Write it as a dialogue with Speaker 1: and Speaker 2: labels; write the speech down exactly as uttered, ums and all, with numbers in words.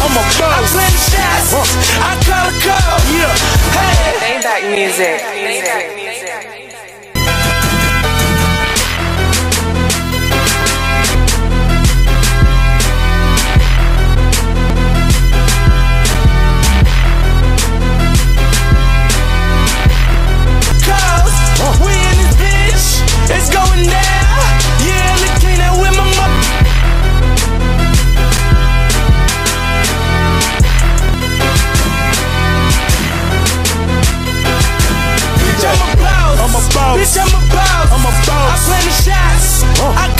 Speaker 1: I'm a boss. I plan the shots. Uh. I call a call. Yeah. Hey.
Speaker 2: Maybach music. Maybach music.
Speaker 1: It's going down, yeah, look clean out with my mother. Bitch, I'm a boss. I'm a boss. Bitch, I'm a boss. I'm a boss. I plan the shots. Uh. I